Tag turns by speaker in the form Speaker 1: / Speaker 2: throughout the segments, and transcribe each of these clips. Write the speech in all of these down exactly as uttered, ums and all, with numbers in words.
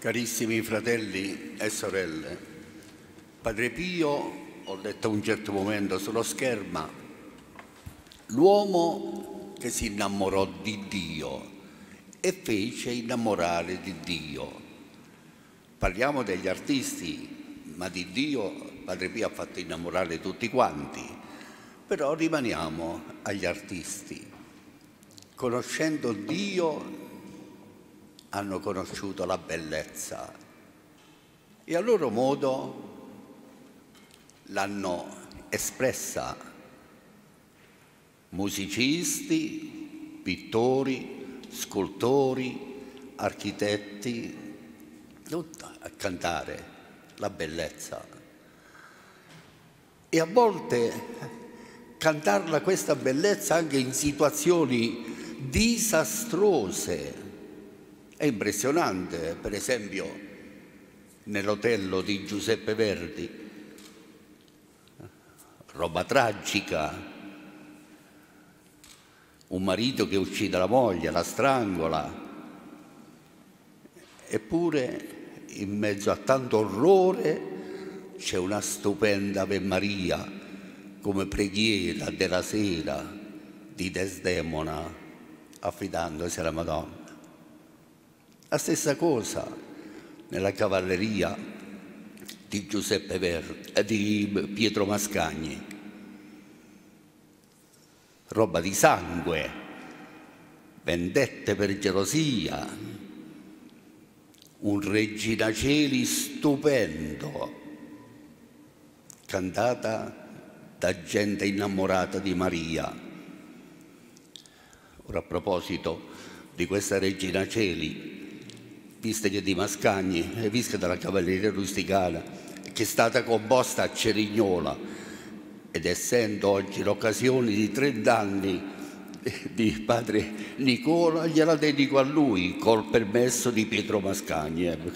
Speaker 1: Carissimi fratelli e sorelle, Padre Pio, ho letto a un certo momento sullo schermo, l'uomo che si innamorò di Dio e fece innamorare di Dio. Parliamo degli artisti, ma di Dio Padre Pio ha fatto innamorare tutti quanti, però rimaniamo agli artisti. Conoscendo Dio hanno conosciuto la bellezza e a loro modo l'hanno espressa. Musicisti, pittori, scultori, architetti, tutti a cantare la bellezza. E a volte cantarla questa bellezza anche in situazioni disastrose. È impressionante, per esempio, nell'Otello di Giuseppe Verdi, roba tragica, un marito che uccide la moglie, la strangola, eppure in mezzo a tanto orrore c'è una stupenda Ave Maria come preghiera della sera di Desdemona affidandosi alla Madonna. La stessa cosa nella cavalleria di Giuseppe Verdi, eh, di Pietro Mascagni. Roba di sangue, vendette per gelosia, un Regina Coeli stupendo, cantata da gente innamorata di Maria. Ora, a proposito di questa Regina Coeli, viste che di Mascagni e viste dalla cavalleria rusticana, che è stata composta a Cerignola, ed essendo oggi l'occasione di trent'anni di padre Nicola, gliela dedico a lui col permesso di Pietro Mascagni. Eh.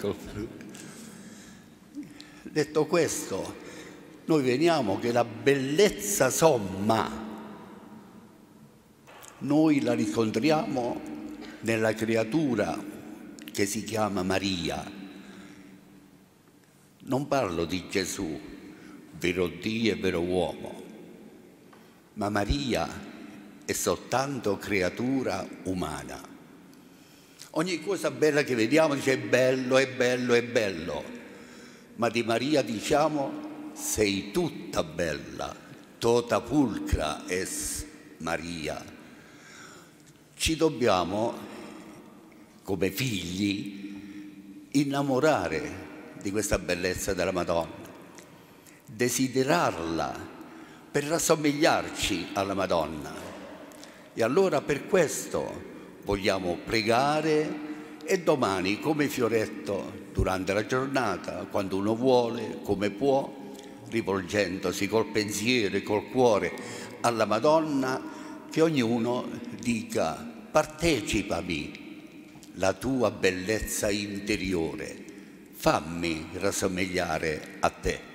Speaker 1: Detto questo, noi vediamo che la bellezza somma noi la riscontriamo nella creatura che si chiama Maria. Non parlo di Gesù, vero Dio e vero uomo, ma Maria è soltanto creatura umana. Ogni cosa bella che vediamo dice è bello, è bello, è bello, ma di Maria diciamo sei tutta bella, tota pulcra es Maria. Ci dobbiamo, come figli, innamorare di questa bellezza della Madonna, desiderarla per rassomigliarci alla Madonna. E allora per questo vogliamo pregare e domani, come Fioretto, durante la giornata, quando uno vuole, come può, rivolgendosi col pensiero e col cuore alla Madonna, che ognuno dica: partecipami la tua bellezza interiore, fammi rassomigliare a te.